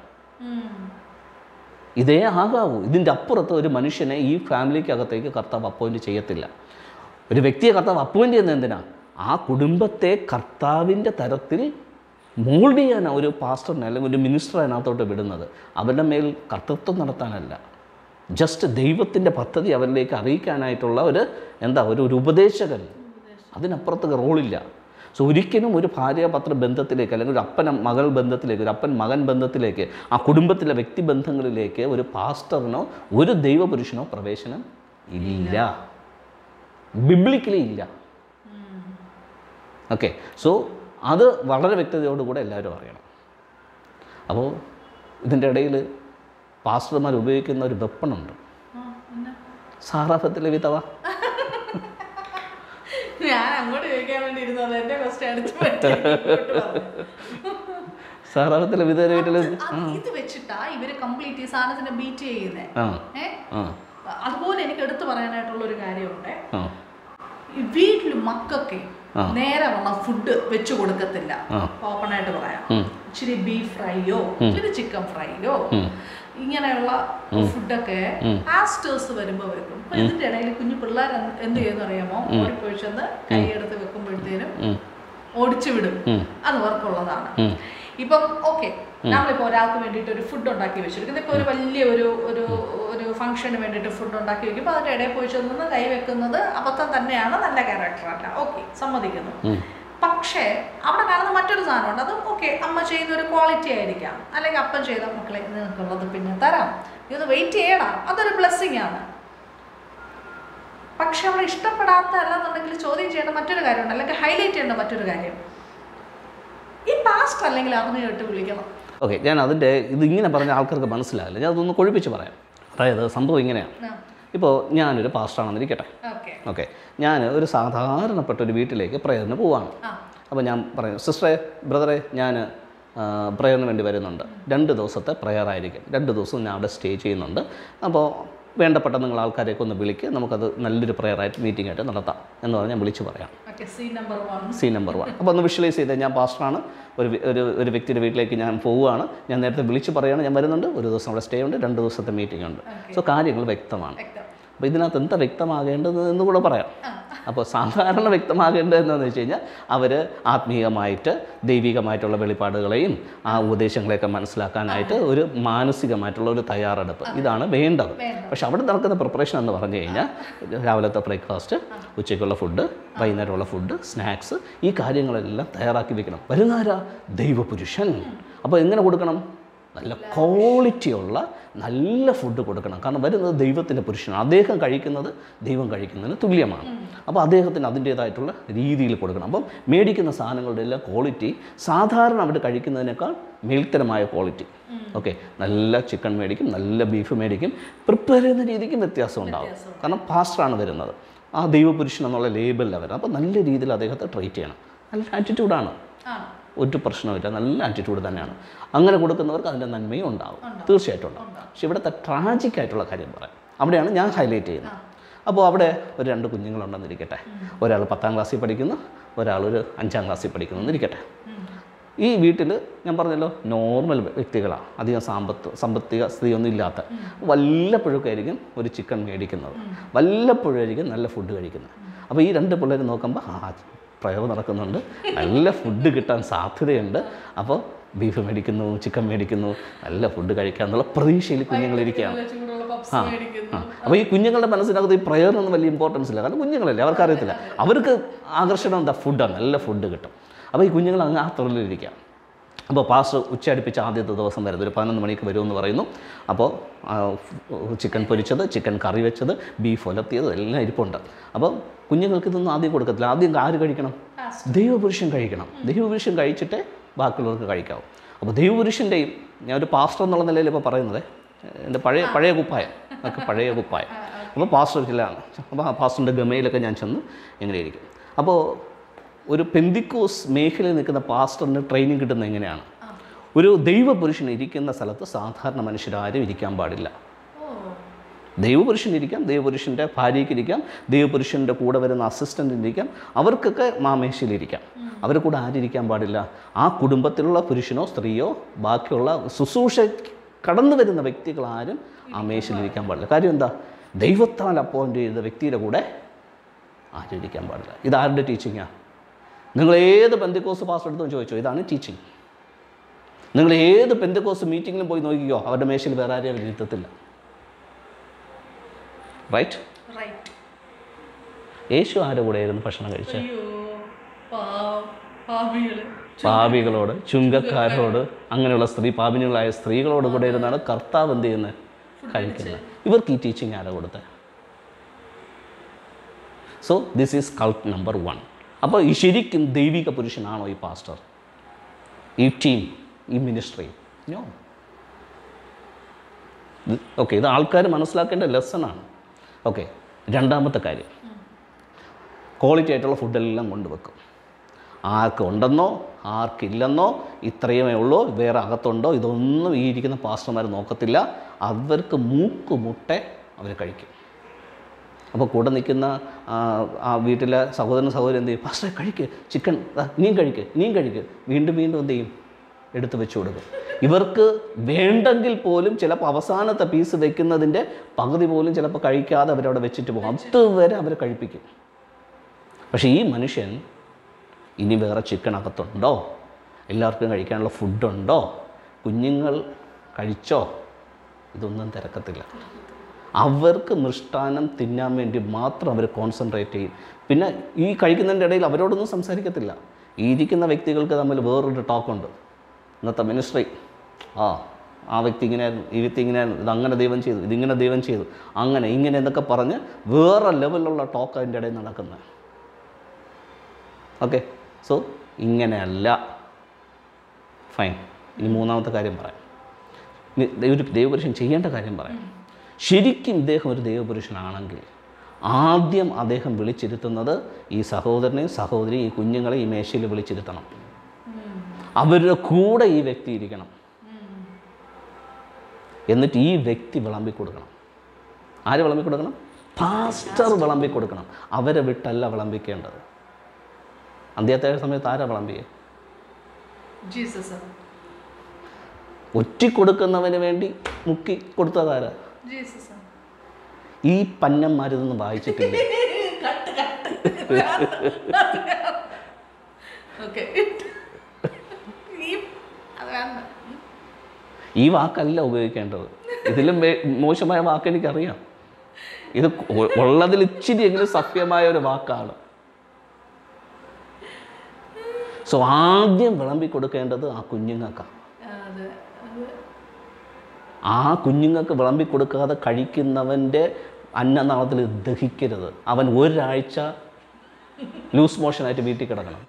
ഇതേ ആകാവൂ. ഇതിൻ്റെ അപ്പുറത്ത് ഒരു മനുഷ്യനെ ഈ ഫാമിലിക്കകത്തേക്ക് കർത്താവ് അപ്പോയിൻറ്റ് ചെയ്യത്തില്ല. ഒരു വ്യക്തിയെ കർത്താവ് അപ്പോയിൻറ്റ് ചെയ്യുന്നത് എന്തിനാ? ആ കുടുംബത്തെ കർത്താവിൻ്റെ തരത്തിൽ മോൾഡ് ചെയ്യാനാണ് ഒരു പാസ്റ്ററിനെ അല്ലെങ്കിൽ ഒരു മിനിസ്റ്റർ അതിനകത്തോട്ട് വിടുന്നത്. അവരുടെ മേൽ കർത്തൃത്വം നടത്താനല്ല, ജസ്റ്റ് ദൈവത്തിൻ്റെ പദ്ധതി അവരിലേക്ക് അറിയിക്കാനായിട്ടുള്ള ഒരു എന്താ ഒരു ഒരു ഉപദേശകൻ. അതിനപ്പുറത്ത് റോളില്ല. സോ ഒരിക്കലും ഒരു ഭാര്യാപത്ര ബന്ധത്തിലേക്ക് അല്ലെങ്കിൽ ഒരു അപ്പൻ മകൾ ബന്ധത്തിലേക്ക്, ഒരു അപ്പൻ മകൻ ബന്ധത്തിലേക്ക്, ആ കുടുംബത്തിലെ വ്യക്തിബന്ധങ്ങളിലേക്ക് ഒരു പാസ്റ്ററിനോ ഒരു ദൈവപുരുഷനോ പ്രവേശനം ഇല്ല, ബിബ്ലിക്കലി ഇല്ല. ഓക്കെ, സോ അത് വളരെ വ്യക്തതയോടുകൂടെ എല്ലാവരും അറിയണം. അപ്പോൾ ഇതിൻ്റെ ഇടയിൽ പാസ്റ്റർമാർ ഉപയോഗിക്കുന്ന ഒരു വെപ്പണുണ്ട്, സാറാഫത്തിലെ വിധവ. ഞാൻ അങ്ങോട്ട് ചോദിക്കാൻ വേണ്ടി ഇരുന്നത് എന്റെ ക്വസ്റ്റ്യൻ സാറാഫത്തിലെ വിധവ വീട്ടിൽ ഇത് വെച്ചിട്ടാ ഇവര് കംപ്ലീറ്റ് ഈ സാധനത്തിനെ ബീറ്റ് ചെയ്യുന്നേ. അതുപോലെ എനിക്ക് എടുത്തു പറയാനായിട്ടുള്ള ഒരു കാര്യമുണ്ട്. വീട്ടിൽ മക്കൾക്ക് നേരെ വന്ന ഫുഡ് വെച്ചു കൊടുക്കത്തില്ല. ഓപ്പണായിട്ട് പറയാം, ഇച്ചിരി ബീഫ് ഫ്രൈയോ ഇച്ചിരി ചിക്കൻ ഫ്രൈയോ ഇങ്ങനെയുള്ള ഫുഡൊക്കെ പാസ്റ്റേഴ്സ് വരുമ്പോ വെക്കും. അപ്പൊ ഇതിന്റെ ഇടയിൽ കുഞ്ഞു പിള്ളേർ എന്ത് ചെയ്യുന്ന അറിയാമോ? ഓടിപ്പോയി ചെന്ന് കൈയെടുത്ത് വെക്കുമ്പോഴത്തേനും ഓടിച്ചു വിടും. അത് വർക്കുള്ളതാണ്. ഇപ്പം ഓക്കെ, നമ്മളിപ്പോൾ ഒരാൾക്ക് വേണ്ടിയിട്ട് ഒരു ഫുഡ് ഉണ്ടാക്കി വെച്ചിരിക്കുന്നത്, ഇപ്പോൾ ഒരു വലിയ ഒരു ഒരു ഒരു ഫംഗ്ഷന് വേണ്ടിയിട്ട് ഫുഡ് ഉണ്ടാക്കി വെക്കുമ്പോൾ അതിൻ്റെ ഇടയിൽ പോയി ചെന്ന് കൈ വെക്കുന്നത് അബദ്ധം തന്നെയാണ്, നല്ല ക്യാരക്ടറല്ല, ഓക്കെ, സമ്മതിക്കുന്നു. പക്ഷേ അവിടെ കാണുന്ന മറ്റൊരു സാധനമുണ്ട്. അത് ഓക്കെ, അമ്മ ചെയ്യുന്ന ഒരു ക്വാളിറ്റി ആയിരിക്കാം, അല്ലെങ്കിൽ അപ്പം ചെയ്ത മക്കളെ നിനക്കുള്ളത് പിന്നെ തരാം, ഇതൊന്ന് വെയിറ്റ് ചെയ്യണം, അതൊരു ബ്ലെസ്സിങ് ആണ്. പക്ഷെ അവിടെ ഇഷ്ടപ്പെടാത്ത അല്ലെന്നുണ്ടെങ്കിൽ ചോദ്യം ചെയ്യേണ്ട മറ്റൊരു കാര്യമുണ്ട്, അല്ലെങ്കിൽ ഹൈലൈറ്റ് ചെയ്യേണ്ട മറ്റൊരു കാര്യം, ഈ പാസ്റ്റർ അല്ലെങ്കിൽ അറിഞ്ഞു കേട്ട് വിളിക്കണം. ഓക്കെ, ഞാൻ അതിൻ്റെ ഇതിങ്ങനെ പറഞ്ഞ ആൾക്കാർക്ക് മനസ്സിലാകില്ല, ഞാൻ അതൊന്ന് കൊഴിപ്പിച്ച് പറയാം. അതായത് സംഭവം ഇങ്ങനെയാണ്. ഇപ്പോൾ ഞാനൊരു പാസ്റ്ററാണെന്ന് ഇരിക്കട്ടെ. ഓക്കെ, ഞാൻ ഒരു സാധാരണപ്പെട്ട ഒരു വീട്ടിലേക്ക് പ്രയറിന് പോവാണ്. അപ്പോൾ ഞാൻ പറയും, സിസ്റ്ററെ, ബ്രദറെ, ഞാൻ പ്രയറിന് വേണ്ടി വരുന്നുണ്ട്, രണ്ട് ദിവസത്തെ പ്രയർ ആയിരിക്കും, രണ്ട് ദിവസവും ഞാൻ അവിടെ സ്റ്റേ ചെയ്യുന്നുണ്ട്. അപ്പോൾ വേണ്ടപ്പെട്ട നിങ്ങൾ ആൾക്കാരെയൊക്കെ ഒന്ന് വിളിക്കുക, നമുക്കത് നല്ലൊരു പ്രയറായിട്ട് മീറ്റിംഗ് ആയിട്ട് നടത്താം എന്ന് പറഞ്ഞാൽ ഞാൻ വിളിച്ച് പറയാം. Scene number one. അപ്പോൾ ഒന്ന് വിഷ്വലൈസ് ചെയ്ത്, ഞാൻ പാസ്റ്ററാണ്, ഒരു ഒരു ഒരു വ്യക്തിയുടെ വീട്ടിലേക്ക് ഞാൻ പോവുകയാണ്, ഞാൻ നേരത്തെ വിളിച്ച് പറയുകയാണ് ഞാൻ വരുന്നുണ്ട്, ഒരു ദിവസം അവിടെ സ്റ്റേ ഉണ്ട്, രണ്ട് ദിവസത്തെ മീറ്റിംഗ് ഉണ്ട്. സോ കാര്യങ്ങൾ വ്യക്തമാണ്. അപ്പോൾ ഇതിനകത്ത് എന്താ വ്യക്തമാകേണ്ടത് എന്ന് കൂടെ പറയാം. അപ്പോൾ സാധാരണ വ്യക്തമാകേണ്ടത് എന്താണെന്ന് വെച്ച് കഴിഞ്ഞാൽ അവർ ആത്മീയമായിട്ട് ദൈവികമായിട്ടുള്ള വെളിപ്പാടുകളെയും ആ ഉപദേശങ്ങളെയൊക്കെ മനസ്സിലാക്കാനായിട്ട് ഒരു മാനസികമായിട്ടുള്ള ഒരു തയ്യാറെടുപ്പ് ഇതാണ് വേണ്ടത്. പക്ഷെ അവിടെ നടക്കുന്ന പ്രിപ്പറേഷൻ എന്ന് പറഞ്ഞു കഴിഞ്ഞാൽ രാവിലത്തെ ബ്രേക്ക്ഫാസ്റ്റ്, ഉച്ചയ്ക്കുള്ള ഫുഡ്, വൈകുന്നേരമുള്ള ഫുഡ്, സ്നാക്സ്, ഈ കാര്യങ്ങളെല്ലാം തയ്യാറാക്കി വെക്കണം. വരുന്നാരാ? ദൈവപുരുഷൻ. അപ്പോൾ എങ്ങനെ കൊടുക്കണം? നല്ല ക്വാളിറ്റിയുള്ള നല്ല ഫുഡ് കൊടുക്കണം. കാരണം വരുന്നത് ദൈവത്തിൻ്റെ പുരുഷനാണ്, അദ്ദേഹം കഴിക്കുന്നത് ദൈവം കഴിക്കുന്നതിന് തുല്യമാണ്. അപ്പോൾ അദ്ദേഹത്തിന് അതിൻ്റേതായിട്ടുള്ള രീതിയിൽ കൊടുക്കണം. അപ്പം മേടിക്കുന്ന സാധനങ്ങളുടെ എല്ലാം ക്വാളിറ്റി സാധാരണ അവർ കഴിക്കുന്നതിനേക്കാൾ മേൽത്തരമായ ക്വാളിറ്റി. ഓക്കെ, നല്ല ചിക്കൻ മേടിക്കും, നല്ല ബീഫ് മേടിക്കും, പ്രിപ്പയർ ചെയ്യുന്ന രീതിക്കും വ്യത്യാസം ഉണ്ടാകും. കാരണം പാസ്റ്ററാണ് വരുന്നത്, ആ ദൈവപുരുഷൻ എന്നുള്ള ലേബലിലാണ് വരുന്നത്. അപ്പോൾ നല്ല രീതിയിൽ അദ്ദേഹത്തെ ട്രീറ്റ് ചെയ്യണം. നല്ല ആറ്റിറ്റ്യൂഡാണ്, ഒരു പ്രശ്നമില്ല, നല്ല ആറ്റിറ്റ്യൂഡ് തന്നെയാണ്. അങ്ങനെ കൊടുക്കുന്നവർക്ക് അതിൻ്റെ നന്മയും ഉണ്ടാകും, തീർച്ചയായിട്ടും ഉണ്ടാകും. പക്ഷെ ഇവിടുത്തെ ട്രാജിക്കായിട്ടുള്ള കാര്യം പറയാം, അവിടെയാണ് ഞാൻ ഹൈലൈറ്റ് ചെയ്യുന്നത്. അപ്പോൾ അവിടെ ഒരു രണ്ട് കുഞ്ഞുങ്ങളുണ്ടെന്നിരിക്കട്ടെ, ഒരാൾ പത്താം ക്ലാസ്സിൽ പഠിക്കുന്നു, ഒരാൾ ഒരു അഞ്ചാം ക്ലാസ്സിൽ പഠിക്കുന്നു എന്നിരിക്കട്ടെ. ഈ വീട്ടിൽ ഞാൻ പറഞ്ഞല്ലോ നോർമൽ വ്യക്തികളാണ്, അധികം സാമ്പത്ത് സാമ്പത്തിക സ്ഥിതിയൊന്നും ഇല്ലാത്ത. വല്ലപ്പോഴൊക്കെ ആയിരിക്കും ഒരു ചിക്കൻ മേടിക്കുന്നത്, വല്ലപ്പോഴായിരിക്കും നല്ല ഫുഡ് കഴിക്കുന്നത്. അപ്പോൾ ഈ രണ്ട് പിള്ളേർ നോക്കുമ്പോൾ ആ പ്രയർ നടക്കുന്നുണ്ട്, നല്ല ഫുഡ് കിട്ടാൻ സാധ്യതയുണ്ട്, അപ്പോൾ ബീഫ് മേടിക്കുന്നു, ചിക്കൻ മേടിക്കുന്നു, നല്ല ഫുഡ് കഴിക്കാമെന്നുള്ള പ്രതീക്ഷയിൽ കുഞ്ഞുങ്ങളിരിക്കുകയാണ്. ആ ആ അപ്പോൾ ഈ കുഞ്ഞുങ്ങളുടെ മനസ്സിനകത്ത് ഈ പ്രയറിനൊന്നും വലിയ ഇമ്പോർട്ടൻസ് ഇല്ല, കാരണം കുഞ്ഞുങ്ങളല്ലേ, അവർക്കറിയത്തില്ല. അവർക്ക് ആകർഷണം എന്താ? ഫുഡാണ്, നല്ല ഫുഡ് കിട്ടും. അപ്പോൾ ഈ കുഞ്ഞുങ്ങൾ അങ്ങ് ആ തൊഴിലിരിക്കാം. അപ്പോൾ പാസ്റ്റർ ഉച്ച അടുപ്പിച്ച് ആദ്യത്തെ ദിവസം വരുന്നത് ഒരു പതിനൊന്ന് മണിക്ക് വരുമെന്ന് പറയുന്നു. അപ്പോൾ ചിക്കൻ പൊരിച്ചത്, ചിക്കൻ കറി വെച്ചത്, ബീഫ് ഒലത്തിയത് എല്ലാം ഇരിപ്പുണ്ട്. അപ്പോൾ കുഞ്ഞുങ്ങൾക്ക് ഇതൊന്നും ആദ്യം കൊടുക്കത്തില്ല. ആദ്യം ആര് കഴിക്കണം? ദൈവപുരുഷൻ കഴിക്കണം. ദൈവപുരുഷൻ കഴിച്ചിട്ടേ ബാക്കിയുള്ളവർക്ക് കഴിക്കാവും. അപ്പോൾ ദൈവപുരുഷൻ്റെയും, ഞാൻ ഒരു പാസ്റ്റർ എന്നുള്ള നിലയിൽ ഇപ്പോൾ പറയുന്നത് എൻ്റെ പഴയ പഴയ കുപ്പായം ഒക്കെ പഴയ കുപ്പായം അപ്പോൾ പാസ്റ്റർ ചില്ലാണ്. അപ്പോൾ ആ പാസ്റ്ററിൻ്റെ ഗമയിലൊക്കെ ഞാൻ ചെന്ന് എങ്ങനെയിരിക്കും. അപ്പോൾ ഒരു പെന്തിക്കോസ് മേഖലയിൽ നിൽക്കുന്ന പാസ്റ്ററിന് ട്രെയിനിങ് കിട്ടുന്നത് എങ്ങനെയാണ്? ഒരു ദൈവപുരുഷൻ ഇരിക്കുന്ന സ്ഥലത്ത് സാധാരണ മനുഷ്യരാരും ഇരിക്കാൻ പാടില്ല. ദൈവപുരുഷൻ ഇരിക്കാം, ദൈവപുരുഷൻ്റെ ഭാര്യയ്ക്ക് ഇരിക്കാം, ദൈവപുരുഷൻ്റെ കൂടെ വരുന്ന അസിസ്റ്റൻ്റിന് ഇരിക്കാം, അവർക്കൊക്കെ മാമേശയിലിരിക്കാം. അവരെ കൂടെ ആരിരിക്കാൻ പാടില്ല? ആ കുടുംബത്തിലുള്ള പുരുഷനോ സ്ത്രീയോ ബാക്കിയുള്ള ശുശ്രൂഷ കടന്നു വരുന്ന വ്യക്തികളാരും ആ മേശയിലിരിക്കാൻ പാടില്ല. കാര്യം എന്താ? ദൈവത്താൽ അപ്പോയിൻ്റ് ചെയ്ത വ്യക്തിയുടെ കൂടെ ആരും ഇരിക്കാൻ പാടില്ല. ഇതാരുടെ ടീച്ചിങ്ങാണ്? നിങ്ങൾ ഏത് പെന്തക്കോസ് പാസ്റ്റർ എടുത്തും ചോദിച്ചോ, ഇതാണ് ടീച്ചിങ്. നിങ്ങൾ ഏത് പെന്തക്കോസ് മീറ്റിങ്ങിലും പോയി നോക്കിക്കോ, അവരുടെ മേശയിൽ വേറെ ആരെയും അവർ ഇരുത്തത്തില്ല. റൈറ്റ്? യേശു ആരുടെ കൂടെ ആയിരുന്നു ഭക്ഷണം കഴിച്ചത്? പാപികളോട്, ചുങ്കക്കാരോട്, അങ്ങനെയുള്ള സ്ത്രീ പാപിനികളായ സ്ത്രീകളോട് കൂടെ ഇരുന്നാണ് കർത്താവ് എന്ത് ചെയ്യുന്നത്? കഴിക്കുന്നത്. ഇവർക്ക് ഈ ടീച്ചിങ് ആരാ കൊടുത്തത്? So this is cult number one. അപ്പോൾ ഈ ശരിക്കും ദൈവിക പുരുഷനാണോ ഈ പാസ്റ്റർ, ഈ ടീം, ഈ മിനിസ്ട്രി? നോ. ഓക്കെ, ഇത് ആൾക്കാർ മനസ്സിലാക്കേണ്ട ലെസണാണ്. ഓക്കെ, രണ്ടാമത്തെ കാര്യം, ക്വാളിറ്റി ആയിട്ടുള്ള ഫുഡെല്ലാം കൊണ്ടുവെക്കും. ആർക്ക് ഉണ്ടെന്നോ ആർക്കില്ലെന്നോ, ഇത്രയുമേ ഉള്ളൂ, വേറെ അകത്തുണ്ടോ, ഇതൊന്നും ഈ ഇരിക്കുന്ന പാസ്റ്റർമാർ നോക്കത്തില്ല. അവർക്ക് മൂക്ക് മുട്ടെ അവർ കഴിക്കും. അപ്പോൾ കൂടെ നിൽക്കുന്ന ആ വീട്ടിലെ സഹോദരൻ സഹോദരൻ എന്ത് ചെയ്യും? പാസ്റ്ററെ കഴിക്ക്, ചിക്കൻ ഇനിയും കഴിക്ക്, ഇനിയും കഴിക്ക്, വീണ്ടും വീണ്ടും എന്ത് ചെയ്യും? എടുത്ത് വെച്ച് കൊടുക്കും. ഇവർക്ക് വേണ്ടെങ്കിൽ പോലും ചിലപ്പോൾ അവസാനത്തെ പീസ് വെക്കുന്നതിൻ്റെ പകുതി പോലും ചിലപ്പോൾ കഴിക്കാതെ അവരവിടെ വെച്ചിട്ട് പോകും. അതുവരെ അവർ കഴിപ്പിക്കും. പക്ഷേ ഈ മനുഷ്യൻ ഇനി വേറെ ചിക്കൻ അകത്തുണ്ടോ, എല്ലാവർക്കും കഴിക്കാനുള്ള ഫുഡുണ്ടോ, കുഞ്ഞുങ്ങൾ കഴിച്ചോ, ഇതൊന്നും തിരക്കത്തില്ല. അവർക്ക് മൃഷ്ടാനം തിന്നാൻ വേണ്ടി മാത്രം അവർ കോൺസെൻട്രേറ്റ് ചെയ്യും. പിന്നെ ഈ കഴിക്കുന്നതിൻ്റെ ഇടയിൽ അവരോടൊന്നും സംസാരിക്കത്തില്ല. ഈ ഇരിക്കുന്ന വ്യക്തികൾക്ക് തമ്മിൽ വേറൊരു ടോക്കുണ്ട്. ഇന്നത്തെ മിനിസ്ട്രി, ആ ആ വ്യക്തി ഇങ്ങനെയായിരുന്നു, ഈ വ്യക്തി ഇങ്ങനെയായിരുന്നു, ഇതങ്ങനെ ദൈവം ചെയ്തു, ഇതിങ്ങനെ ദൈവം ചെയ്തു, അങ്ങനെ ഇങ്ങനെ എന്നൊക്കെ പറഞ്ഞ് വേറെ ലെവലിലുള്ള ടോക്ക് അതിൻ്റെ ഇടയിൽ നടക്കുന്നത്. ഓക്കെ, സോ ഇങ്ങനെയല്ല. ഫൈൻ. ഇനി മൂന്നാമത്തെ കാര്യം പറയാം. ഇനി ഒരു ദൈവപുരുഷൻ ചെയ്യേണ്ട കാര്യം പറയാം. ശരിക്കും ഇദ്ദേഹം ഒരു ദൈവപുരുഷനാണെങ്കിൽ ആദ്യം അദ്ദേഹം വിളിച്ചിരുത്തുന്നത് ഈ സഹോദരനെയും സഹോദരിയും ഈ കുഞ്ഞുങ്ങളെ ഈ മേശയിൽ വിളിച്ചിരുത്തണം. അവരുടെ കൂടെ ഈ വ്യക്തി ഇരിക്കണം. എന്നിട്ട് ഈ വ്യക്തി വിളമ്പി കൊടുക്കണം. ആര് വിളമ്പി കൊടുക്കണം? പാസ്റ്റർ വിളമ്പി കൊടുക്കണം. അവരെ വിട്ടല്ല വിളമ്പിക്കേണ്ടത്. അന്ത്യത്താഴ സമയത്ത് ആരാ വിളമ്പിയേ? ജീസസ്. ഒറ്റി കൊടുക്കുന്നവന് വേണ്ടി മുക്കി കൊടുത്തതാരാ? ജീസസ്. ഈ പന്നന്മാരിതൊന്നും വായിച്ചിട്ടില്ല. ഈ വാക്കല്ല ഉപയോഗിക്കേണ്ടത്. ഇതിലും മോശമായ വാക്ക് എനിക്കറിയാം. ഇത് ഉള്ളതിൽ ഇച്ചിരി എങ്കിലും സഭ്യമായ ഒരു വാക്കാണ്. സോ ആദ്യം വിളമ്പി കൊടുക്കേണ്ടത് ആ കുഞ്ഞുങ്ങൾക്കാണ്. ആ കുഞ്ഞുങ്ങൾക്ക് വിളമ്പി കൊടുക്കാതെ കഴിക്കുന്നവൻ്റെ അന്നനാളത്തിൽ ദഹിക്കരുത്. അവൻ ഒരാഴ്ച ലൂസ് മോഷനായിട്ട് വീട്ടിൽ കിടക്കണം.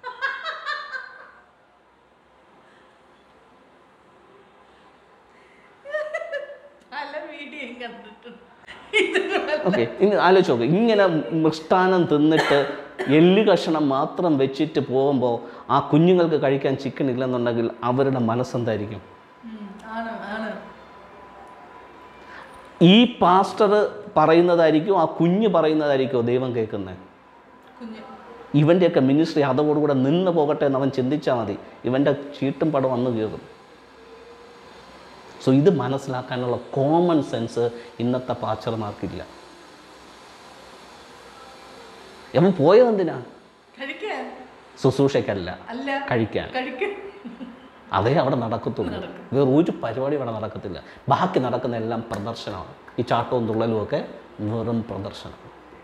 ഓക്കെ, ഇനി ആലോചിച്ച് നോക്ക്. ഇങ്ങനെ മൃഷ്ടാനം തിന്നിട്ട് എല്ല് കഷണം മാത്രം വെച്ചിട്ട് പോകുമ്പോൾ ആ കുഞ്ഞുങ്ങൾക്ക് കഴിക്കാൻ ചിക്കൻ ഇല്ലെന്നുണ്ടെങ്കിൽ അവരുടെ മനസ്സെന്തായിരിക്കും? ഈ പാസ്റ്റർ പറയുന്നതായിരിക്കും ആ കുഞ്ഞ് പറയുന്നതായിരിക്കുമോ ദൈവം കേൾക്കുന്നത്? ഇവൻ്റെയൊക്കെ മിനിസ്ട്രി അതോടുകൂടെ നിന്ന് പോകട്ടെ എന്ന് അവൻ ചിന്തിച്ചാൽ മതി. ഇവൻ്റെ ചീട്ടും പടം വന്നു കയറും. സോ ഇത് മനസ്സിലാക്കാനുള്ള കോമൺ സെൻസ് ഇന്നത്തെ പാസ്റ്റർമാർക്കില്ല. അവൻ പോയതെന്തിനാ? ശുശ്രൂഷയ്ക്കല്ല, കഴിക്കാൻ. അതേ അവിടെ നടക്കത്തുള്ളൂ. വേറെ ഒരു പരിപാടി അവിടെ നടക്കത്തില്ല. ബാക്കി നടക്കുന്ന എല്ലാം പ്രദർശനമാണ്. ഈ ചാട്ടവും തുള്ളലും ഒക്കെ വെറും പ്രദർശനം.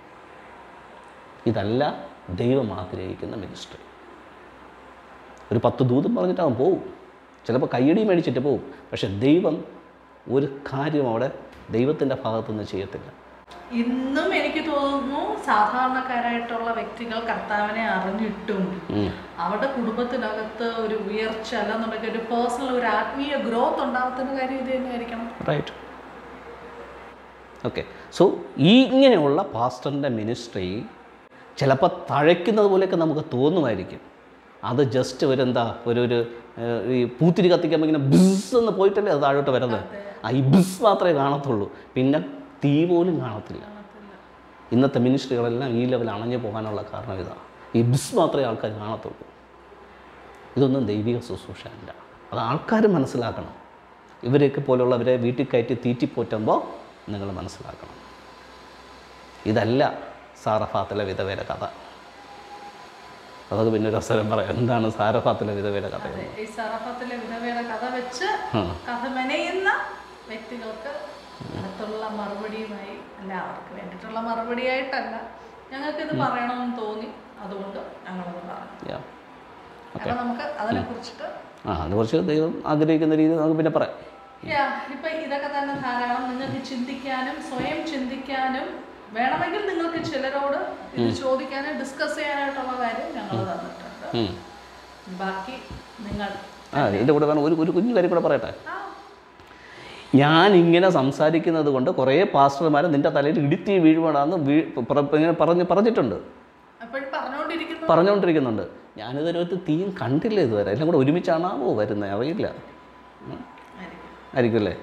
ഇതല്ല ദൈവം ആഗ്രഹിക്കുന്ന മിനിസ്ട്രി. ഒരു പത്ത് ദൂതും പറഞ്ഞിട്ട് അവൻ പോവും. ചിലപ്പോൾ കയ്യടി മേടിച്ചിട്ട് പോവും. പക്ഷെ ദൈവം ഒരു കാര്യം അവിടെ ദൈവത്തിൻ്റെ ഭാഗത്തുനിന്ന് ചെയ്യത്തില്ല. ഇന്നും എനിക്ക് തോന്നുന്നു സാധാരണക്കാരായിട്ടുള്ള വ്യക്തികൾ കർത്താവിനെ അറിഞ്ഞിട്ടും അവരുടെ കുടുംബത്തിനകത്ത് ഒരു ഉയർച്ച അല്ലെന്നുണ്ടെങ്കിൽ ഒരു പേഴ്സണൽ ഒരു ആത്മീയ ഗ്രോത്ത് ഉണ്ടാകുന്ന കാര്യം ഇത് തന്നെയായിരിക്കണം. റൈറ്റ്. ഓക്കെ. സോ ഈ ഇങ്ങനെയുള്ള പാസ്റ്ററിൻ്റെ മിനിസ്ട്രി ചിലപ്പോൾ തഴയ്ക്കുന്നത് പോലെയൊക്കെ നമുക്ക് തോന്നുമായിരിക്കും. അത് ജസ്റ്റ് ഒരു എന്താ ഒരു ഒരു ഈ പൂത്തിരി കത്തിക്കുമ്പോൾ ഇങ്ങനെ ബിസ് എന്ന് പോയിട്ടല്ലേ അത് താഴോട്ട് വരുന്നത്. ആ ഈ ബിസ് മാത്രമേ കാണത്തുള്ളൂ, പിന്നെ തീ പോലും കാണത്തില്ല. ഇന്നത്തെ മിനിസ്ട്രികളെല്ലാം ഈ ലെവൽ അണഞ്ഞു പോകാനുള്ള കാരണം ഇതാണ്. ഈ ബിസ് മാത്രമേ ആൾക്കാർ കാണത്തുള്ളൂ. ഇതൊന്നും ദൈവിക ശുശ്രൂഷ അല്ല. അത് ആൾക്കാർ മനസ്സിലാക്കണം. ഇവരെയൊക്കെ പോലുള്ളവരെ വീട്ടിൽ കയറ്റി തീറ്റിപ്പോറ്റുമ്പോൾ നിങ്ങൾ മനസ്സിലാക്കണം. ഇതല്ല സാറഫാത്തിലെ വിധവയുടെ കഥ. അതൊക്കെ പിന്നെ ഒരു അവസരം പറയാം. എന്താണ് സാരഫാത്തിലെ വിധവയുടെ കഥ? ഈ സാരഫാത്തിലെ വിധവയുടെ കഥ വെച്ച് കഥ മെനയുന്ന വ്യക്തികൾക്ക് അടുത്തുള്ള മറുപടിയുമായി അല്ല, അവർക്ക് വേണ്ടിയിട്ടുള്ള മറുപടിയായിട്ടല്ല, ഞങ്ങൾക്ക് ഇത് പറയണമെന്ന് തോന്നി, അതുകൊണ്ട് ഞങ്ങളത് പറഞ്ഞു. അപ്പം നമുക്ക് അതിനെ കുറിച്ചിട്ട് ആ അതിനെക്കുറിച്ച് ദൈവം ആഗ്രഹിക്കുന്ന രീതിയിൽ നമുക്ക് പിന്നെ പറയാം. ഇപ്പൊ ഇതൊക്കെ തന്നെ ധാരാളം നിങ്ങൾക്ക് ചിന്തിക്കാനും സ്വയം ചിന്തിക്കാനും വേണമെങ്കിൽ നിങ്ങൾക്ക് ചിലരോട് ഇത് ചോദിക്കാനും ഡിസ്കസ് ചെയ്യാനായിട്ടുള്ള കാര്യം ഞങ്ങൾ തന്നിട്ടുണ്ട്. ബാക്കി നിങ്ങൾ ആ ഇതിൻ്റെ കൂടെ വേണം ഒരു ഒരു കുഞ്ഞു കാര്യം കൂടെ പറയട്ടെ. ഞാൻ ഇങ്ങനെ സംസാരിക്കുന്നത് കൊണ്ട് കുറേ പാസ്റ്റർമാർ നിൻ്റെ തലയിൽ ഇടുത്തി വീഴുവാണെന്ന് ഇങ്ങനെ പറഞ്ഞ് പറഞ്ഞിട്ടുണ്ട്, പറഞ്ഞുകൊണ്ടിരിക്കുന്നുണ്ട്. ഞാനിതൊരു തീയും കണ്ടില്ല ഇതുവരെ. എല്ലാം കൂടെ ഒരുമിച്ചാണാവോ വരുന്നത് അറിയില്ല. ആയിരിക്കും അല്ലേ?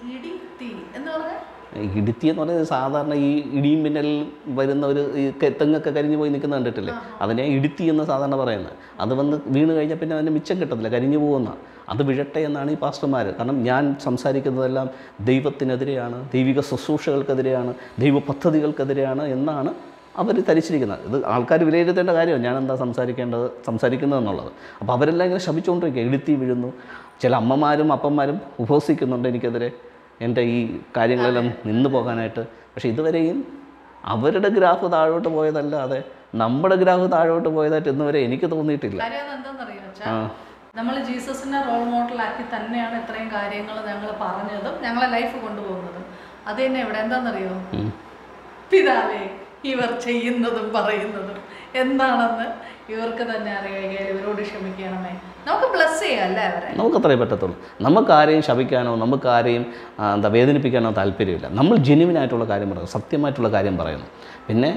ഇടുത്തി എന്ന് പറയുന്നത് സാധാരണ ഈ ഇടിയും മിന്നൽ വരുന്ന ഒരു ഈ തെങ്ങൊക്കെ കരിഞ്ഞു പോയി നിൽക്കുന്ന കണ്ടിട്ടില്ലേ, അതിനെ ഇടുത്തി എന്ന് സാധാരണ പറയുന്നത്. അത് വന്ന് വീണ് കഴിഞ്ഞാൽ പിന്നെ അതിൻ്റെ മിച്ചം കിട്ടത്തില്ല, കരിഞ്ഞു പോകുന്ന. അത് വിഴട്ടെ എന്നാണ് ഈ പാസ്റ്റർമാർ. കാരണം ഞാൻ സംസാരിക്കുന്നതെല്ലാം ദൈവത്തിനെതിരെയാണ്, ദൈവിക ശുശ്രൂഷകൾക്കെതിരെയാണ്, ദൈവ പദ്ധതികൾക്കെതിരെയാണ് എന്നാണ് അവർ ധരിച്ചിരിക്കുന്നത്. ഇത് ആൾക്കാർ വിലയിരുത്തേണ്ട കാര്യമാണ് ഞാൻ എന്താ സംസാരിക്കേണ്ടത് സംസാരിക്കുന്നതെന്നുള്ളത്. അപ്പോൾ അവരെല്ലാം ഇങ്ങനെ ശപിച്ചുകൊണ്ടിരിക്കുക, ഇടുത്തി വീഴുന്നു. ചില അമ്മമാരും അപ്പന്മാരും ഉപവസിക്കുന്നുണ്ട് എനിക്കെതിരെ, എൻ്റെ ഈ കാര്യങ്ങളെല്ലാം നിന്നു പോകാനായിട്ട്. പക്ഷേ ഇതുവരെയും അവരുടെ ഗ്രാഫ് താഴോട്ട് പോയതല്ലാതെ നമ്മുടെ ഗ്രാഫ് താഴോട്ട് പോയതായിട്ട് ഇന്നുവരെ എനിക്ക് തോന്നിയിട്ടില്ല. നമ്മൾ ജീസസിനെ റോൾ മോഡലാക്കി തന്നെയാണ് ഇത്രയും കാര്യങ്ങൾ ഞങ്ങൾ പറഞ്ഞതും ഞങ്ങളെ ലൈഫ് കൊണ്ടുപോകുന്നതും. അത് തന്നെ ഇവിടെ എന്താണെന്നറിയോ, പിതാവേ ഇവർ ചെയ്യുന്നതും പറയുന്നതും എന്താണെന്ന് ഇവർക്ക് തന്നെ അറിയുക, ഇവരോട് ക്ഷമിക്കണമേ. നമുക്ക് ബ്ലസ് ചെയ്യാമല്ലേ അവരെ. നമുക്ക് അത്രേ പറ്റത്തുള്ളൂ. നമുക്ക് ആരെയും ശപിക്കാനോ നമുക്ക് ആരെയും എന്താ വേദനിപ്പിക്കാനോ താല്പര്യമില്ല. നമ്മൾ ജെന്യുവിനായിട്ടുള്ള കാര്യം പറയുന്നു, സത്യമായിട്ടുള്ള കാര്യം പറയുന്നു. പിന്നെ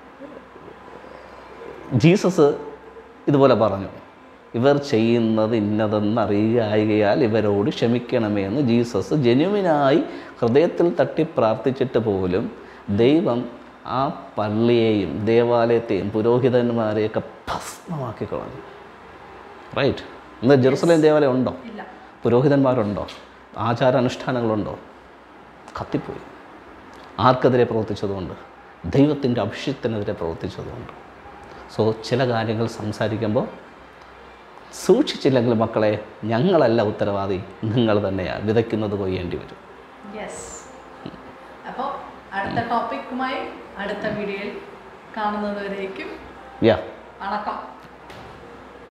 ജീസസ് ഇതുപോലെ പറഞ്ഞു, ഇവർ ചെയ്യുന്നത് ഇന്നതെന്നറിയായികയാൽ ഇവരോട് ക്ഷമിക്കണമേ എന്ന് ജീസസ് ജെന്യുവിനായി ഹൃദയത്തിൽ തട്ടി പ്രാർത്ഥിച്ചിട്ട് പോലും ദൈവം ആ പള്ളിയെയും ദേവാലയത്തെയും പുരോഹിതന്മാരെയൊക്കെ ഭസ്മമാക്കി കളഞ്ഞു. റൈറ്റ്. ഇന്ന് ജെറുസലേം ദേവാലയം ഉണ്ടോ? പുരോഹിതന്മാരുണ്ടോ? ആചാരാനുഷ്ഠാനങ്ങളുണ്ടോ? കത്തിപ്പോയി. ആർക്കെതിരെ പ്രവർത്തിച്ചതുകൊണ്ട്? ദൈവത്തിൻ്റെ അഭിഷേകത്തിനെതിരെ പ്രവർത്തിച്ചതുകൊണ്ട്. സോ ചില കാര്യങ്ങൾ സംസാരിക്കുമ്പോൾ സൂക്ഷിച്ചില്ലെങ്കിൽ മക്കളെ, ഞങ്ങളല്ല ഉത്തരവാദി, നിങ്ങൾ തന്നെയാണ്. വിതയ്ക്കുന്നത് കൊയ്യേണ്ടി വരും. അപ്പോൾ അടുത്ത ടോപ്പിക്കുമായി അടുത്ത വീഡിയോയിൽ കാണുന്നതുവരേക്കും യാ വണക്കം.